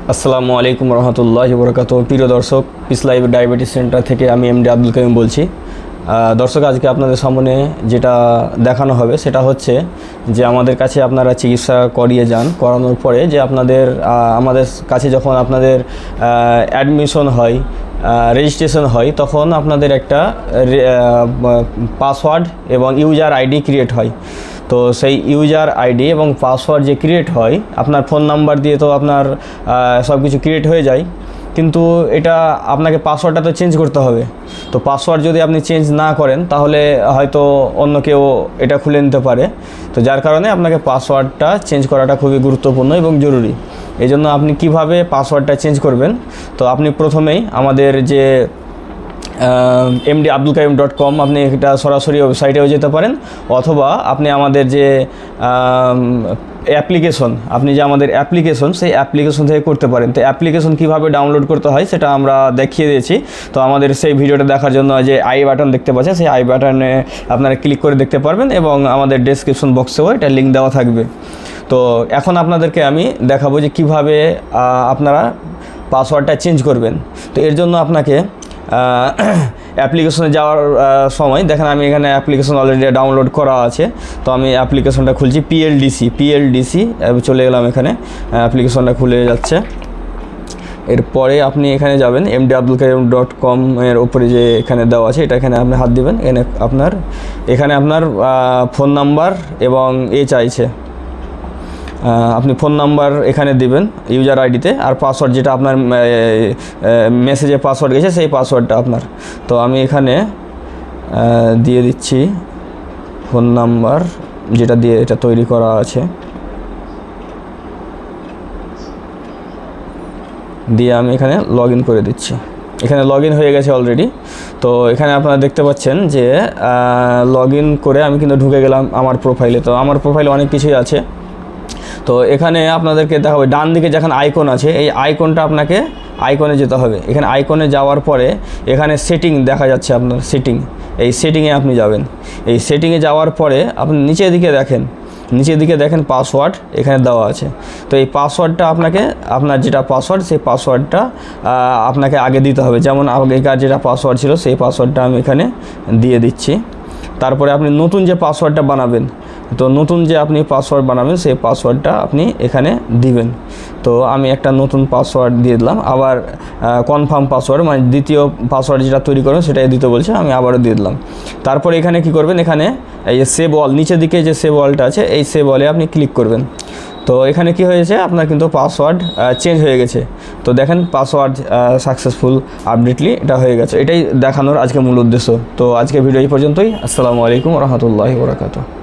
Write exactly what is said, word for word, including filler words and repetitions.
আসসালামু আলাইকুম রহমতুল্লাহি বরকাতুহু। প্রিয় দর্শক, পিস লাইভ ডায়াবেটিস সেন্টার থেকে আমি এমডি আব্দুল কাইম বলছি। দর্শক, আজকে আপনাদের সামনে যেটা দেখানো হবে সেটা হচ্ছে যে আমাদের কাছে আপনারা চিকিৎসা করিয়ে যান, করানোর পরে যে আপনাদের আমাদের কাছে যখন আপনাদের অ্যাডমিশন হয়, রেজিস্ট্রেশন হয়, তখন আপনাদের একটা পাসওয়ার্ড এবং ইউজার আইডি ক্রিয়েট হয়। তো সেই ইউজার আইডি এবং পাসওয়ার্ড যে ক্রিয়েট হয়, আপনার ফোন নাম্বার দিয়ে তো আপনার সব কিছু ক্রিয়েট হয়ে যায়, কিন্তু এটা আপনাকে পাসওয়ার্ডটা তো চেঞ্জ করতে হবে। তো পাসওয়ার্ড যদি আপনি চেঞ্জ না করেন তাহলে হয়তো অন্য কেউ এটা খুলে নিতে পারে। তো যার কারণে আপনাকে পাসওয়ার্ডটা চেঞ্জ করাটা খুবই গুরুত্বপূর্ণ এবং জরুরি। এই জন্য আপনি কিভাবে পাসওয়ার্ডটা চেঞ্জ করবেন, তো আপনি প্রথমেই আমাদের যে MD Abdul Kaim dot com, আপনি এটা সরাসরি ওয়েবসাইটেও যেতে পারেন, অথবা আপনি আমাদের যে অ্যাপ্লিকেশন আপনি যে আমাদের অ্যাপ্লিকেশন সেই অ্যাপ্লিকেশন থেকে করতে পারেন। তো অ্যাপ্লিকেশন কীভাবে ডাউনলোড করতে হয় সেটা আমরা দেখিয়ে দিয়েছি। তো আমাদের সেই ভিডিওটা দেখার জন্য যে আই বাটন দেখতে পাচ্ছেন, সেই আই বাটনে আপনারা ক্লিক করে দেখতে পারবেন, এবং আমাদের ডেসক্রিপশন বক্সেও এটা লিঙ্ক দেওয়া থাকবে। তো এখন আপনাদেরকে আমি দেখাবো যে কিভাবে আপনারা পাসওয়ার্ডটা চেঞ্জ করবেন। তো এর জন্য আপনাকে অ্যাপ্লিকেশনে যাওয়ার সময় দেখেন, আমি এখানে অ্যাপ্লিকেশন অলরেডি ডাউনলোড করা আছে। তো আমি অ্যাপ্লিকেশনটা খুলছি, পিএলডিসি পিএলডিসি চলে গেলাম, এখানে অ্যাপ্লিকেশনটা খুলে যাচ্ছে। এরপরে আপনি এখানে যাবেন MD Abdul Kaim dot com এর উপরে যে এখানে দেওয়া আছে, এটা এখানে আপনি হাত দিবেন। এখানে আপনার এখানে আপনার ফোন নাম্বার এবং এ চাইছে, আপনি ফোন নাম্বার এখানে দিবেন ইউজার আইডিতে, আর পাসওয়ার্ড যেটা আপনার মেসেজে পাসওয়ার্ড গেছে সেই পাসওয়ার্ডটা আপনার। তো আমি এখানে দিয়ে দিচ্ছি ফোন নাম্বার যেটা দিয়ে এটা তৈরি করা আছে, দিয়ে আমি এখানে লগ ইন করে দিচ্ছি। এখানে লগ ইন হয়ে গেছে অলরেডি। তো এখানে আপনারা দেখতে পাচ্ছেন যে লগ ইন করে আমি কিন্তু ঢুকে গেলাম আমার প্রোফাইলে। তো আমার প্রোফাইলে অনেক কিছুই আছে। তো এখানে আপনাদেরকে দেখাবে ডান দিকে যেখানে আইকন আছে, এই আইকনটা আপনাকে আইকনে যেতে হবে। এখানে আইকনে যাওয়ার পরে এখানে সেটিং দেখা যাচ্ছে, আপনার সেটিং, এই সেটিংয়ে আপনি যাবেন। এই সেটিংয়ে যাওয়ার পরে আপনি নিচের দিকে দেখেন, নিচের দিকে দেখেন পাসওয়ার্ড এখানে দেওয়া আছে। তো এই পাসওয়ার্ডটা আপনাকে, আপনার যেটা পাসওয়ার্ড সেই পাসওয়ার্ডটা আপনাকে আগে দিতে হবে। যেমন আগেকার যেটা পাসওয়ার্ড ছিল সেই পাসওয়ার্ডটা আমি এখানে দিয়ে দিচ্ছি। তারপরে আপনি নতুন যে পাসওয়ার্ডটা বানাবেন, তো নতুন যে আপনি পাসওয়ার্ড বানাবেন সেই পাসওয়ার্ডটা আপনি এখানে দিবেন। তো আমি একটা নতুন পাসওয়ার্ড দিয়ে দিলাম, আবার কনফার্ম পাসওয়ার্ড মানে দ্বিতীয় পাসওয়ার্ড যেটা তৈরি করবেন সেটাই দিতে বলছে, আমি আবারও দিয়ে দিলাম। তারপরে এখানে কি করবেন, এখানে এই যে সেভ অল, নিচের দিকে যে সেভ অলটা আছে এই সেভ অলে আপনি ক্লিক করবেন। তো এখানে কি হয়েছে, আপনার কিন্তু পাসওয়ার্ড চেঞ্জ হয়ে গেছে। তো দেখেন পাসওয়ার্ড সাকসেসফুল আপডেটলি এটা হয়ে গেছে। এটাই দেখানোর আজকে মূল উদ্দেশ্য। তো আজকে ভিডিও এই পর্যন্তই। আসসালামু আলাইকুম রহমতুল্লাহি বরকাতুহু।